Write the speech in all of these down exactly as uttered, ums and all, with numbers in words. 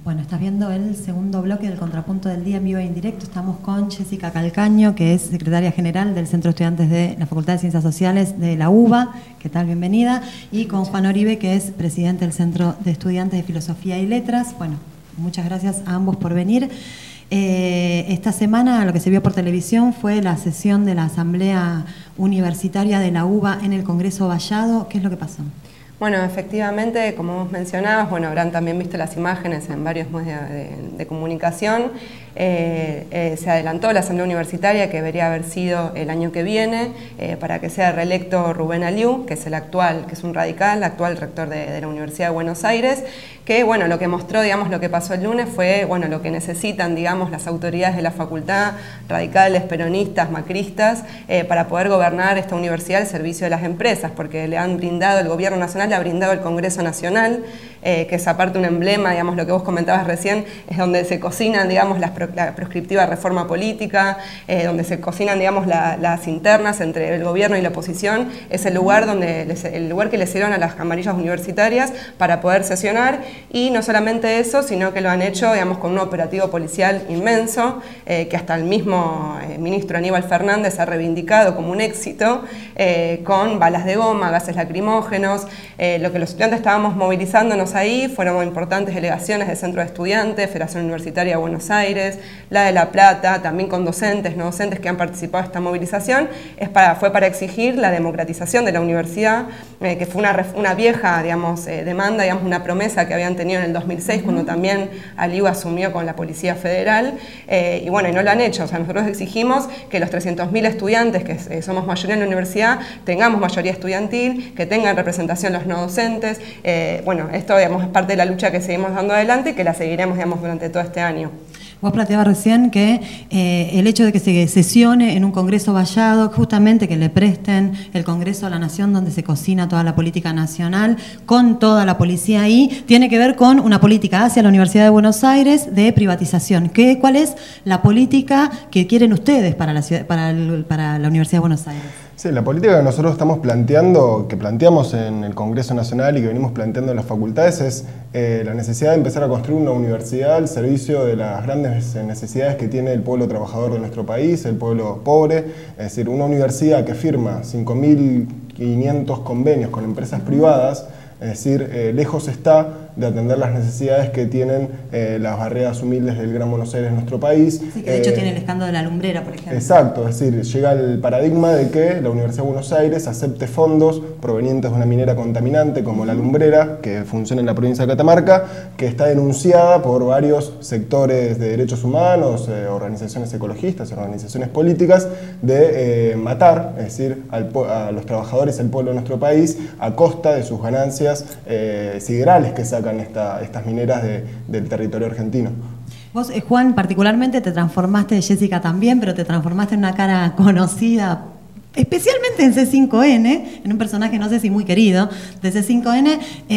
Bueno, estás viendo el segundo bloque del Contrapunto del Día en vivo e indirecto. Estamos con Jessica Calcaño, que es secretaria general del Centro de Estudiantes de la Facultad de Ciencias Sociales de la U B A. ¿Qué tal? Bienvenida. Y con Juan Oribe, que es presidente del Centro de Estudiantes de Filosofía y Letras. Bueno, muchas gracias a ambos por venir. Eh, esta semana lo que se vio por televisión fue la sesión de la Asamblea Universitaria de la U B A en el Congreso Vallado. ¿Qué es lo que pasó? Bueno, efectivamente, como vos mencionabas, bueno, habrán también visto las imágenes en varios medios de, de, de comunicación. Eh, eh, se adelantó la Asamblea Universitaria, que debería haber sido el año que viene, eh, para que sea reelecto Rubén Aliu, que es el actual, que es un radical, el actual rector de, de la Universidad de Buenos Aires, que, bueno, lo que mostró, digamos, lo que pasó el lunes fue, bueno, lo que necesitan, digamos, las autoridades de la facultad, radicales, peronistas, macristas, eh, para poder gobernar esta universidad al servicio de las empresas, porque le han brindado, el gobierno nacional le ha brindado el Congreso Nacional, eh, que es aparte un emblema, digamos, lo que vos comentabas recién, es donde se cocinan, digamos, las pro, la proscriptiva reforma política, eh, donde se cocinan, digamos, la, las internas entre el gobierno y la oposición, es el lugar, donde les, el lugar que les dieron a las camarillas universitarias para poder sesionar, y no solamente eso, sino que lo han hecho, digamos, con un operativo policial inmenso, eh, que hasta el mismo eh, ministro Aníbal Fernández ha reivindicado como un éxito, eh, con balas de goma, gases lacrimógenos. Eh, lo que los estudiantes estábamos movilizándonos ahí fueron importantes delegaciones del Centro de Estudiantes, Federación Universitaria de Buenos Aires, la de La Plata, también con docentes, no docentes que han participado en esta movilización. Es para, fue para exigir la democratización de la universidad, eh, que fue una, una vieja, digamos, eh, demanda, digamos, una promesa que habían tenido en el dos mil seis, cuando también Aliu asumió con la Policía Federal, eh, y bueno, y no lo han hecho. O sea, nosotros exigimos que los trescientos mil estudiantes, que eh, somos mayoría en la universidad, tengamos mayoría estudiantil, que tengan representación los no docentes. Eh, bueno, esto, digamos, es parte de la lucha que seguimos dando adelante y que la seguiremos, digamos, durante todo este año. Vos planteabas recién que eh, el hecho de que se sesione en un Congreso vallado, justamente que le presten el Congreso a la Nación, donde se cocina toda la política nacional, con toda la policía ahí, tiene que ver con una política hacia la Universidad de Buenos Aires de privatización. ¿Qué, ¿Cuál es la política que quieren ustedes para la, ciudad, para, el, para la Universidad de Buenos Aires? Sí, la política que nosotros estamos planteando, que planteamos en el Congreso Nacional y que venimos planteando en las facultades, es eh, la necesidad de empezar a construir una universidad al servicio de las grandes necesidades que tiene el pueblo trabajador de nuestro país, el pueblo pobre. Es decir, una universidad que firma cinco mil quinientos convenios con empresas privadas, es decir, eh, lejos está de atender las necesidades que tienen eh, las barriadas humildes del Gran Buenos Aires, nuestro país. Sí, que de hecho eh, tiene el escándalo de la lumbrera, por ejemplo. Exacto, es decir, llega el paradigma de que la Universidad de Buenos Aires acepte fondos provenientes de una minera contaminante como la lumbrera, que funciona en la provincia de Catamarca, que está denunciada por varios sectores de derechos humanos, eh, organizaciones ecologistas, organizaciones políticas, de eh, matar, es decir, al, a los trabajadores, al pueblo de nuestro país, a costa de sus ganancias eh, siderales que sacan Esta, estas mineras de, del territorio argentino. Vos, eh, Juan, particularmente te transformaste, Jessica también, pero te transformaste en una cara conocida, especialmente en C cinco N, en un personaje no sé si muy querido de C cinco N,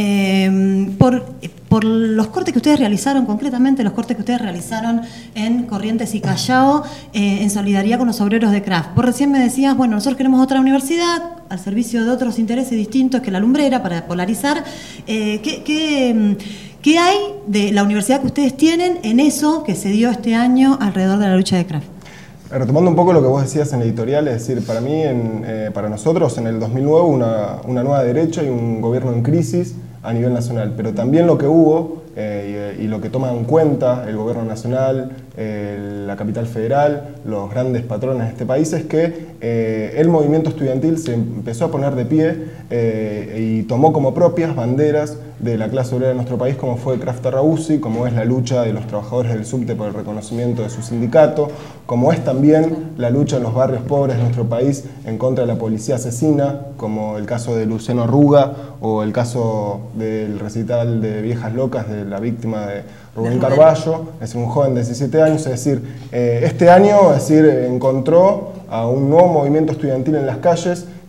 eh, por, por los cortes que ustedes realizaron, concretamente los cortes que ustedes realizaron en Corrientes y Callao, eh, en solidaridad con los obreros de Craft. Vos recién me decías, bueno, nosotros queremos otra universidad al servicio de otros intereses distintos que la lumbrera, para polarizar. Eh, ¿qué, qué, ¿Qué hay de la universidad que ustedes tienen en eso que se dio este año alrededor de la lucha de Craft? Retomando un poco lo que vos decías en el editorial, es decir, para mí, en, eh, para nosotros, en el dos mil nueve una, una nueva derecha y un gobierno en crisis a nivel nacional, pero también lo que hubo eh, y, y lo que toma en cuenta el gobierno nacional, eh, la capital federal, los grandes patrones de este país, es que eh, el movimiento estudiantil se empezó a poner de pie eh, y tomó como propias banderas de la clase obrera de nuestro país, como fue Craft Terrabusi, como es la lucha de los trabajadores del subte por el reconocimiento de su sindicato, como es también la lucha en los barrios pobres de nuestro país en contra de la policía asesina, como el caso de Luciano Arruga o el caso del recital de Viejas Locas de la víctima de Rubén Carballo, es un joven de diecisiete años. Es decir, eh, este año es decir, encontró a un nuevo movimiento estudiantil en las calles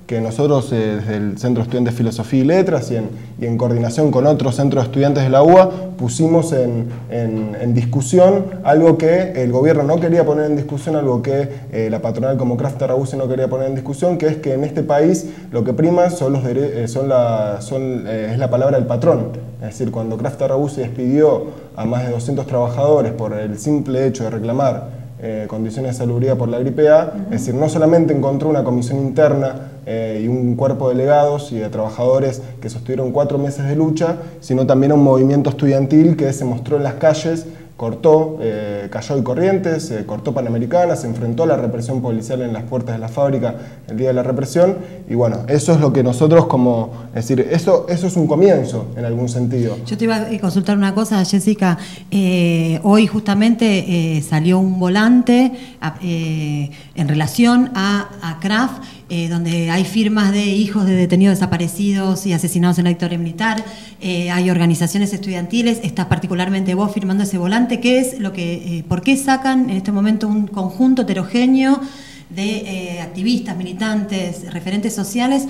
que nosotros eh, desde el Centro de Estudiantes de Filosofía y Letras y en, y en coordinación con otros centros de estudiantes de la U B A pusimos en, en, en discusión algo que el gobierno no quería poner en discusión, algo que eh, la patronal como Craft Terrabuzzi no quería poner en discusión, que es que en este país lo que prima son los eh, son la, son, eh, es la palabra del patrón. Es decir, cuando Craft Terrabuzzi despidió a más de doscientos trabajadores por el simple hecho de reclamar Eh, condiciones de salubridad por la gripe A, uh-huh. Es decir, no solamente encontró una comisión interna eh, y un cuerpo de delegados y de trabajadores que sostuvieron cuatro meses de lucha, sino también un movimiento estudiantil que se mostró en las calles, cortó eh, Callao y Corrientes, eh, cortó Panamericana, se enfrentó a la represión policial en las puertas de la fábrica el día de la represión, y bueno, eso es lo que nosotros como, es decir, eso, eso es un comienzo en algún sentido. Yo te iba a consultar una cosa, Jessica, eh, hoy justamente eh, salió un volante eh, en relación a, a Craft, Eh, donde hay firmas de hijos de detenidos desaparecidos y asesinados en la dictadura militar, eh, hay organizaciones estudiantiles, estás particularmente vos firmando ese volante. ¿Qué es lo que, eh, por qué sacan en este momento un conjunto heterogéneo de eh, activistas, militantes, referentes sociales,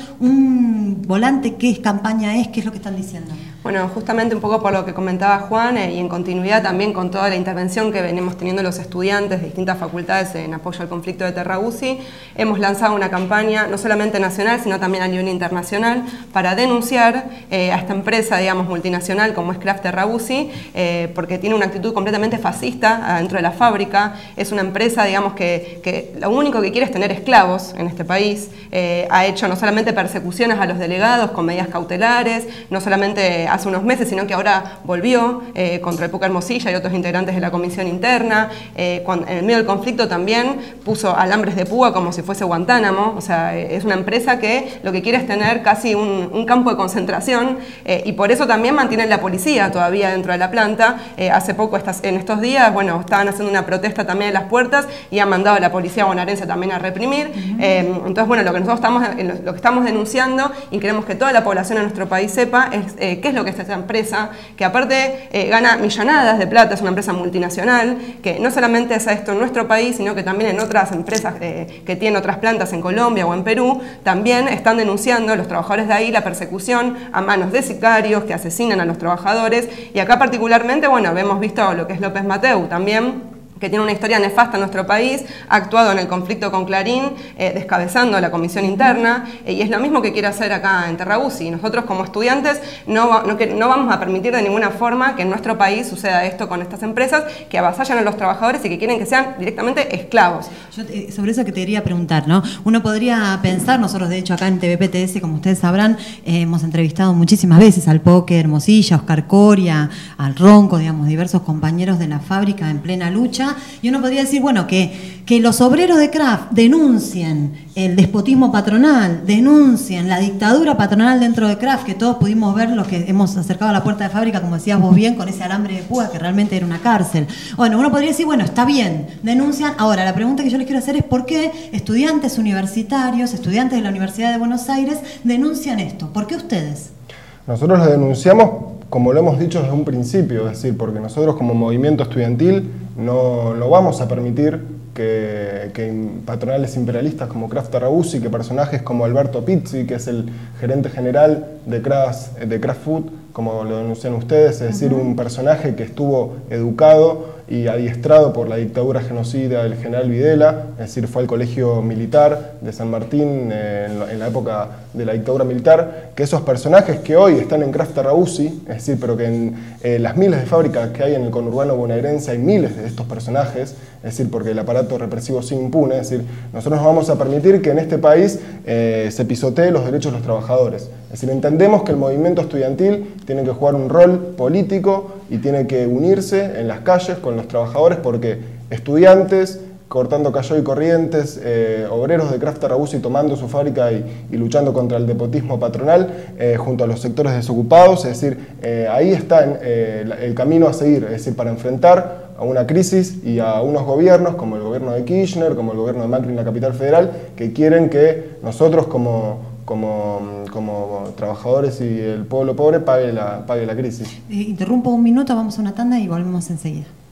un volante? ¿Qué campaña es? ¿Qué es lo que están diciendo? Bueno, justamente un poco por lo que comentaba Juan eh, y en continuidad también con toda la intervención que venimos teniendo los estudiantes de distintas facultades en apoyo al conflicto de Terrabuzzi, hemos lanzado una campaña no solamente nacional, sino también a nivel internacional para denunciar eh, a esta empresa, digamos, multinacional como es Craft Terrabuzzi, eh, porque tiene una actitud completamente fascista dentro de la fábrica. Es una empresa, digamos, que, que lo único que quiere es tener esclavos en este país. Eh, ha hecho no solamente persecuciones a los delegados con medidas cautelares, no solamente hace unos meses, sino que ahora volvió eh, contra el Puca Hermosilla y otros integrantes de la comisión interna. Eh, cuando, en el medio del conflicto también puso alambres de púa como si fuese Guantánamo. O sea, es una empresa que lo que quiere es tener casi un, un campo de concentración eh, y por eso también mantienen la policía todavía dentro de la planta. Eh, hace poco, estas, en estos días, bueno, estaban haciendo una protesta también en las puertas y han mandado a la policía bonaerense también a reprimir. Uh-huh. eh, entonces, bueno, lo que nosotros estamos, lo que estamos denunciando y queremos que toda la población de nuestro país sepa es eh, qué es lo que es esta empresa, que aparte eh, gana millonadas de plata, es una empresa multinacional, que no solamente hace esto en nuestro país, sino que también en otras empresas eh, que tienen otras plantas en Colombia o en Perú, también están denunciando los trabajadores de ahí la persecución a manos de sicarios que asesinan a los trabajadores. Y acá particularmente, bueno, hemos visto lo que es López Mateu también, que tiene una historia nefasta en nuestro país, ha actuado en el conflicto con Clarín, eh, descabezando la comisión interna, eh, y es lo mismo que quiere hacer acá en Terrabuzzi. Nosotros como estudiantes no, no, que, no vamos a permitir de ninguna forma que en nuestro país suceda esto con estas empresas que avasallan a los trabajadores y que quieren que sean directamente esclavos. Yo te, sobre eso que te quería preguntar, ¿no? Uno podría pensar, nosotros de hecho acá en T V P T S, como ustedes sabrán, eh, hemos entrevistado muchísimas veces al Poke Hermosilla, Oscar Coria, al Ronco, digamos, diversos compañeros de la fábrica en plena lucha. Y uno podría decir, bueno, que, que los obreros de Craft denuncien el despotismo patronal, denuncien la dictadura patronal dentro de Craft, que todos pudimos ver los que hemos acercado a la puerta de fábrica, como decías vos bien, con ese alambre de púa que realmente era una cárcel. Bueno, uno podría decir, bueno, está bien, denuncian. Ahora, la pregunta que yo les quiero hacer es por qué estudiantes universitarios, estudiantes de la Universidad de Buenos Aires, denuncian esto. ¿Por qué ustedes? Nosotros lo denunciamos, como lo hemos dicho desde un principio, es decir, porque nosotros como movimiento estudiantil no, no vamos a permitir que, que patronales imperialistas como Craft Terrabuzzi, que personajes como Alberto Pizzi, que es el gerente general de Craft, de Craft Food, como lo denuncian ustedes, es decir, un personaje que estuvo educado y adiestrado por la dictadura genocida del general Videla, es decir, fue al colegio militar de San Martín eh, en, la, en la época de la dictadura militar, que esos personajes que hoy están en Craft Terrabuzzi, es decir, pero que en eh, las miles de fábricas que hay en el conurbano bonaerense hay miles de estos personajes, es decir, porque el aparato represivo sigue impune, es decir, nosotros no vamos a permitir que en este país eh, se pisotee los derechos de los trabajadores. Es decir, entendemos que el movimiento estudiantil tiene que jugar un rol político y tiene que unirse en las calles con los trabajadores, porque estudiantes cortando Callao y Corrientes, eh, obreros de Craft Terrabuzzi tomando su fábrica y, y luchando contra el despotismo patronal eh, junto a los sectores desocupados, es decir, eh, ahí está eh, el camino a seguir, es decir, para enfrentar a una crisis y a unos gobiernos como el gobierno de Kirchner, como el gobierno de Macri en la capital federal, que quieren que nosotros como, como, como trabajadores y el pueblo pobre pague la, pague la crisis. Eh, interrumpo un minuto, vamos a una tanda y volvemos enseguida.